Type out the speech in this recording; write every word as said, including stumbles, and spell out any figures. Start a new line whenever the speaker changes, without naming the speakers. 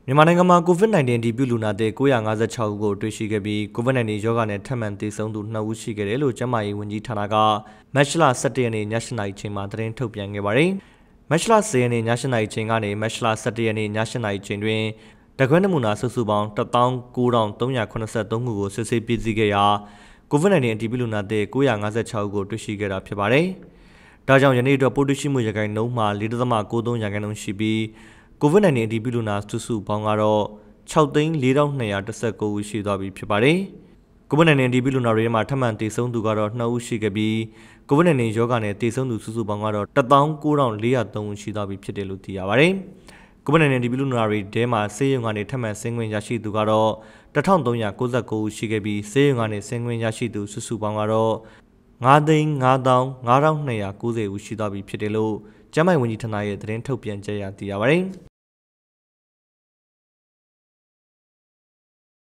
မြန်မာနိုင်ငံမှာ ကိုဗစ် ၁၉ ဒီပြုလူနာသစ်၉၅၆ဦးကိုတွေ့ရှိခဲ့ပြီး ကိုဗစ် ၁၉ ရောဂါနဲ့ထပ်မံသေဆုံးသူနှစ်ဦးရှိခဲ့တယ်လို့ကျန်းမာရေးဝန်ကြီးဌာနကမတ်လ၁၁ရက်နေ့ည၈နာရီချိန်မှာသတင်းထုတ်ပြန်ခဲ့ပါတယ်။မတ်လ၁၀ရက်နေ့ည၈နာရီချိန်ကနေမတ်လ၁၁ရက်နေ့ည၈နာရီချိန်တွင်ဓာတ်ခွဲနမူနာစုစုပေါင်းတစ်သောင်းကိုးထောင်သုံးရာခုနှစ်ဆယ့်သုံးခုကိုစစ်ဆေးပြီးစီးခဲ့ရာကိုဗစ် ၁၉ အတည်ပြုလူနာသစ်၉၅၆ဦးကိုတွေ့ရှိခဲ့တာဖြစ်ပါတယ်။ဒါကြောင့်ယနေ့အတွက်ပိုးတွေ့ရှိမှုရာခိုင်နှုန်းမှာ ၄ဒသမ၉သုံးရာခိုင်နှုန်းရှိပြီးကိုဗစ် ၁၉ အတည်ပြုလူနာစုစုပေါင်းကတော့၆သိန်းလေးထောင်နှစ်ရာတစ်ဆယ့်ကိုးဦးရှိသွားပြီဖြစ်ပါတယ်။ကိုဗစ် ၁၉ အတည်ပြုလူနာတွေမှာထပ်မံသေဆုံးသူကတော့နှစ်ဦးရှိခဲ့ပြီးကိုဗစ် ၁၉ ရောဂါနဲ့သေဆုံးသူစုစုပေါင်းကတော့တစ်သောင်းကိုးထောင်လေးရာသုံးဦးရှိသွားပြီဖြစ်တယ်လို့သိရပါတယ်။ကိုဗစ် ၁၉ အတည်ပြုလူနာတွေထဲမှာဆေးရုံကနေထပ်မံဆင်းခွင့်ရရှိသူကတော့တစ်ထောင်သုံးရာကိုးဆယ့်ကိုးဦးရှိခဲ့ပြီးဆေးရုံကနေဆင်းခွင့်ရရှိသူစုစုပေါင်းကတော့ငါးသိန်းငါးသောင်းငါးထောင်နှစ်ရာကိုးဆယ်ဦးရှိသွားပြီဖြစ်တယ်လို့ကျန်းမာရေးဝန်ကြီးဌာနရဲ့သတင်းထုတ်ပြန်ချက်အရသိရပါတယ်။